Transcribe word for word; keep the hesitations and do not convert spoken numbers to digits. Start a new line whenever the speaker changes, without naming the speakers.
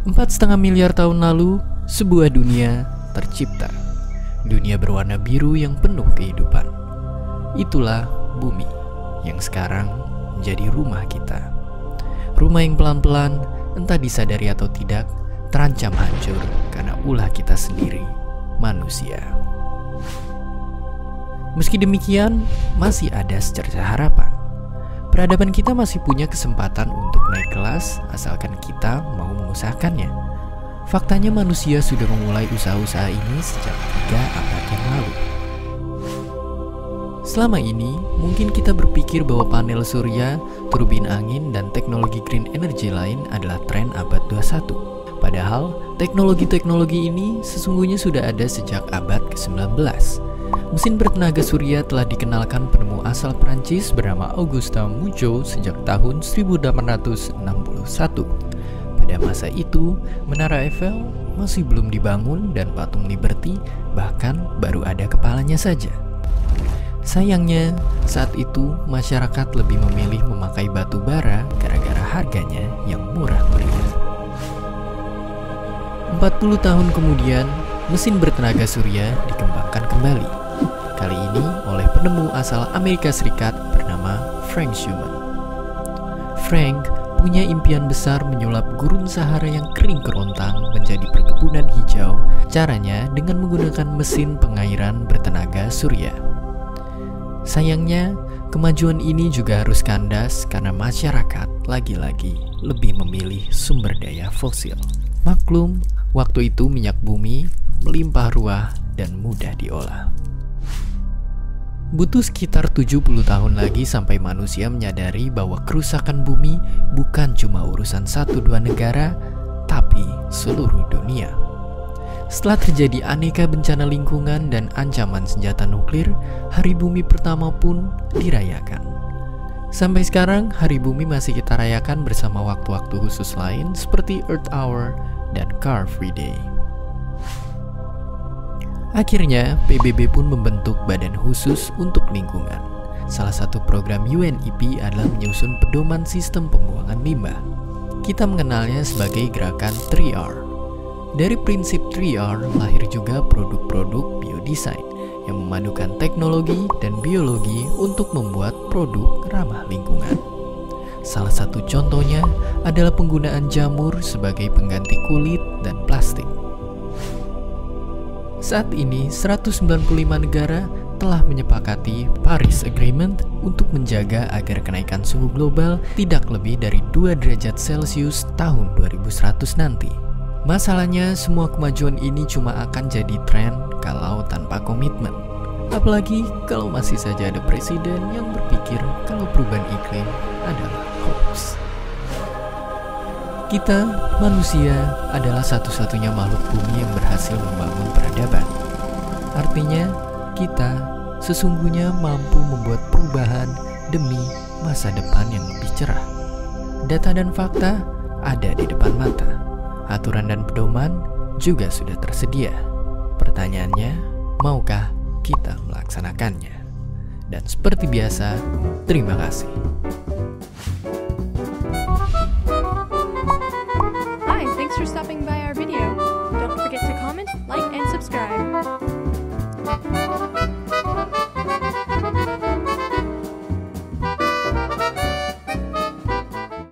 Empat setengah miliar tahun lalu, sebuah dunia tercipta. Dunia berwarna biru yang penuh kehidupan. Itulah bumi yang sekarang menjadi rumah kita. Rumah yang pelan-pelan, entah disadari atau tidak, terancam hancur karena ulah kita sendiri, manusia. Meski demikian, masih ada secerca harapan. Peradaban kita masih punya kesempatan untuk naik kelas asalkan kita mau mengusahakannya. Faktanya manusia sudah memulai usaha-usaha ini sejak tiga abad yang lalu. Selama ini, mungkin kita berpikir bahwa panel surya, turbin angin, dan teknologi green energy lain adalah tren abad dua puluh satu. Padahal, teknologi-teknologi ini sesungguhnya sudah ada sejak abad ke sembilan belas. Mesin bertenaga surya telah dikenalkan penemu asal Prancis bernama Auguste Mujo sejak tahun seribu delapan ratus enam puluh satu. Pada masa itu, Menara Eiffel masih belum dibangun dan patung Liberty bahkan baru ada kepalanya saja. Sayangnya, saat itu masyarakat lebih memilih memakai batu bara gara-gara harganya yang murah meriah. empat puluh tahun kemudian, mesin bertenaga surya dikembangkan kembali. Kali ini oleh penemu asal Amerika Serikat bernama Frank Schumann. Frank punya impian besar menyulap gurun Sahara yang kering kerontang menjadi perkebunan hijau. Caranya dengan menggunakan mesin pengairan bertenaga surya. Sayangnya, kemajuan ini juga harus kandas karena masyarakat lagi-lagi lebih memilih sumber daya fosil. Maklum, waktu itu minyak bumi melimpah ruah dan mudah diolah. Butuh sekitar tujuh puluh tahun lagi sampai manusia menyadari bahwa kerusakan bumi bukan cuma urusan satu dua negara, tapi seluruh dunia. Setelah terjadi aneka bencana lingkungan dan ancaman senjata nuklir, Hari Bumi pertama pun dirayakan. Sampai sekarang, Hari Bumi masih kita rayakan bersama waktu-waktu khusus lain seperti Earth Hour dan Car Free Day. Akhirnya, P B B pun membentuk badan khusus untuk lingkungan. Salah satu program U N E P adalah menyusun pedoman sistem pembuangan limbah. Kita mengenalnya sebagai gerakan tiga R. Dari prinsip tiga R lahir juga produk-produk biodesign yang memadukan teknologi dan biologi untuk membuat produk ramah lingkungan. Salah satu contohnya adalah penggunaan jamur sebagai pengganti kulit dan plastik. Saat ini, seratus sembilan puluh lima negara telah menyepakati Paris Agreement untuk menjaga agar kenaikan suhu global tidak lebih dari dua derajat Celcius tahun dua ribu seratus nanti. Masalahnya, semua kemajuan ini cuma akan jadi tren kalau tanpa komitmen. Apalagi kalau masih saja ada presiden yang berpikir kalau perubahan iklim adalah hoax. Kita, manusia, adalah satu-satunya makhluk bumi yang berhasil membangun peradaban. Artinya, kita sesungguhnya mampu membuat perubahan demi masa depan yang lebih cerah. Data dan fakta ada di depan mata. Aturan dan pedoman juga sudah tersedia. Pertanyaannya, maukah kita melaksanakannya? Dan seperti biasa, terima kasih.